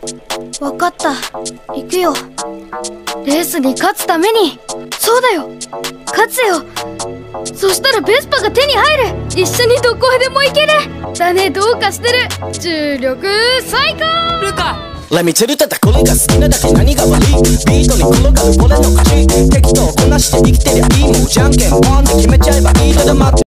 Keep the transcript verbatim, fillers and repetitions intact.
わかった。行くよ。レースに勝つために。そうだよ、勝つよ。そしたらベスパが手に入る。一緒にどこへでも行ける。だね、どうかしてる。重力最高。 ルカレミチルてたこれが好きなだけ何が悪い。ビートに転がる俺の勝ち。適当こなして生きてりゃいい。もうじゃんけんポンで決めちゃえばいいのだ。待って